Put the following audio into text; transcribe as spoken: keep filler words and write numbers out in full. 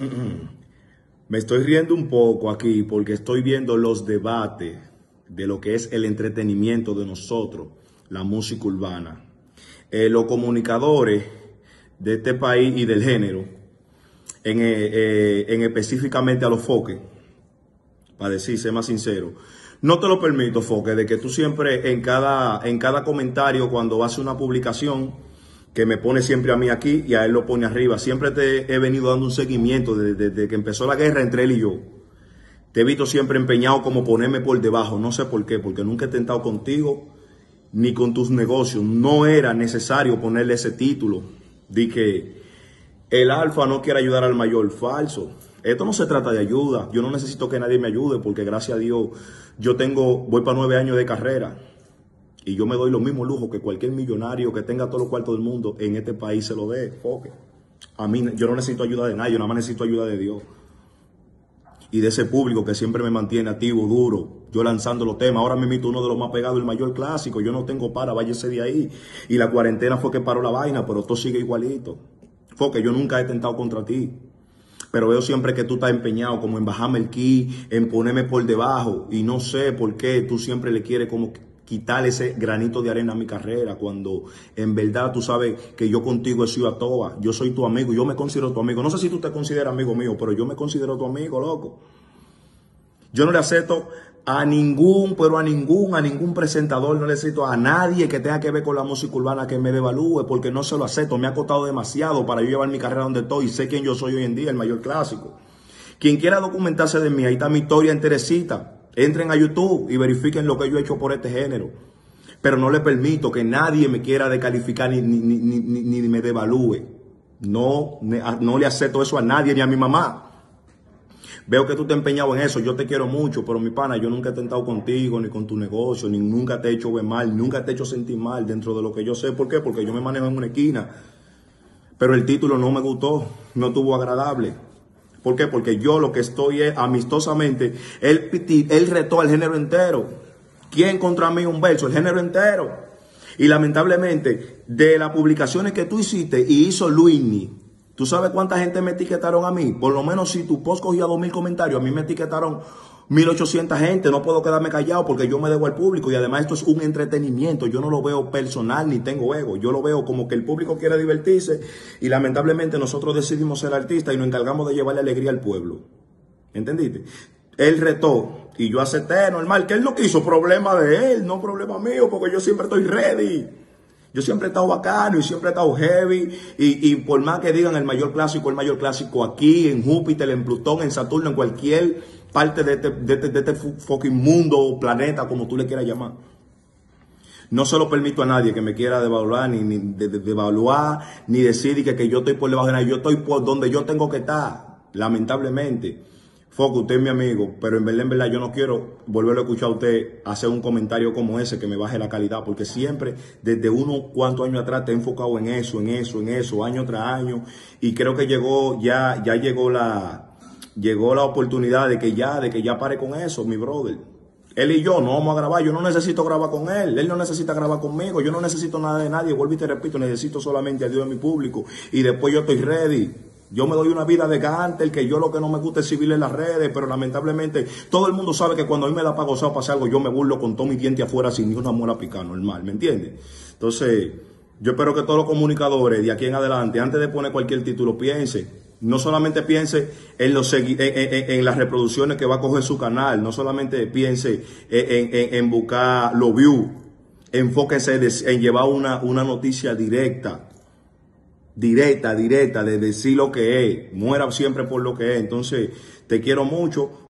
Me estoy riendo un poco aquí porque estoy viendo los debates de lo que es el entretenimiento de nosotros, la música urbana. Eh, los comunicadores de este país y del género, en, eh, eh, en específicamente a los foques, para decir, ser más sincero, no te lo permito, Foque, de que tú siempre en cada, en cada comentario cuando haces una publicación, que me pone siempre a mí aquí y a él lo pone arriba, siempre te he venido dando un seguimiento desde, desde que empezó la guerra entre él y yo. Te he visto siempre empeñado como ponerme por debajo, no sé por qué, porque nunca he tentado contigo ni con tus negocios. No era necesario ponerle ese título de que el alfa no quiere ayudar al mayor. Falso. Esto no se trata de ayuda. Yo no necesito que nadie me ayude porque gracias a Dios yo tengo, voy para nueve años de carrera y yo me doy los mismos lujos que cualquier millonario que tenga todos los cuartos del mundo en este país se lo dé. Foque. A mí, yo no necesito ayuda de nadie, yo nada más necesito ayuda de Dios y de ese público que siempre me mantiene activo, duro, yo lanzando los temas. Ahora me invito uno de los más pegados, el mayor clásico. Yo no tengo para, váyase de ahí. Y la cuarentena fue que paró la vaina, pero todo sigue igualito. Foque, yo nunca he tentado contra ti. Pero veo siempre que tú estás empeñado como en bajarme el ki, en ponerme por debajo. Y no sé por qué tú siempre le quieres como quitar ese granito de arena a mi carrera, cuando en verdad tú sabes que yo contigo he sido a toa. Yo soy tu amigo, yo me considero tu amigo. No sé si tú te consideras amigo mío, pero yo me considero tu amigo, loco. Yo no le acepto a ningún, pero a ningún, a ningún presentador, no le acepto a nadie que tenga que ver con la música urbana que me devalúe, porque no se lo acepto. Me ha costado demasiado para yo llevar mi carrera donde estoy. Sé quién yo soy hoy en día, el mayor clásico. Quien quiera documentarse de mí, ahí está mi historia enterecita. Entren a YouTube y verifiquen lo que yo he hecho por este género. Pero no le permito que nadie me quiera descalificar ni, ni, ni, ni, ni me devalúe. No, no le acepto eso a nadie ni a mi mamá. Veo que tú te has empeñado en eso, yo te quiero mucho, pero mi pana, yo nunca he tentado contigo, ni con tu negocio, ni nunca te he hecho ver mal, nunca te he hecho sentir mal dentro de lo que yo sé. ¿Por qué? Porque yo me manejo en una esquina. Pero el título no me gustó, no estuvo agradable. ¿Por qué? Porque yo lo que estoy es amistosamente, él, él retó al género entero. ¿Quién contra mí un verso? El género entero. Y lamentablemente, de las publicaciones que tú hiciste y hizo Luismi, ¿tú sabes cuánta gente me etiquetaron a mí? Por lo menos si tu post cogía dos mil comentarios, a mí me etiquetaron mil ochocientas gente. No puedo quedarme callado porque yo me debo al público y además esto es un entretenimiento. Yo no lo veo personal ni tengo ego. Yo lo veo como que el público quiere divertirse y lamentablemente nosotros decidimos ser artistas y nos encargamos de llevarle alegría al pueblo. ¿Entendiste? Él retó y yo acepté, normal. Que él no quiso, problema de él, no problema mío, porque yo siempre estoy ready. Yo siempre he estado bacano y siempre he estado heavy. Y, y por más que digan el mayor clásico, el mayor clásico aquí, en Júpiter, en Plutón, en Saturno, en cualquier parte de este, de este, de este fucking mundo o planeta, como tú le quieras llamar. No se lo permito a nadie que me quiera devaluar, ni, ni de, de, devaluar, ni decir que, que yo estoy por debajo de nadie. Yo estoy por donde yo tengo que estar, lamentablemente. Foco, usted es mi amigo, pero en verdad, en verdad, yo no quiero volverlo a escuchar a usted hacer un comentario como ese que me baje la calidad, porque siempre, desde unos cuantos años atrás, te he enfocado en eso, en eso, en eso, año tras año, y creo que llegó, ya, ya llegó la, llegó la oportunidad de que ya, de que ya pare con eso, mi brother. Él y yo no vamos a grabar, yo no necesito grabar con él, él no necesita grabar conmigo, yo no necesito nada de nadie, vuelvo y te repito, necesito solamente a Dios en mi público, y después yo estoy ready. Yo me doy una vida de gánter, que yo lo que no me gusta es civil en las redes, pero lamentablemente todo el mundo sabe que cuando a mí me da para gozar o pasar algo, yo me burlo con todo mi diente afuera sin ni una muela picada, normal, ¿me entiendes? Entonces, yo espero que todos los comunicadores de aquí en adelante, antes de poner cualquier título, piense, no solamente piense en, los en, en, en las reproducciones que va a coger su canal, no solamente piense en, en, en buscar los views, enfóquese en llevar una, una noticia directa. Directa, directa, de decir lo que es, muera siempre por lo que es. Entonces, te quiero mucho.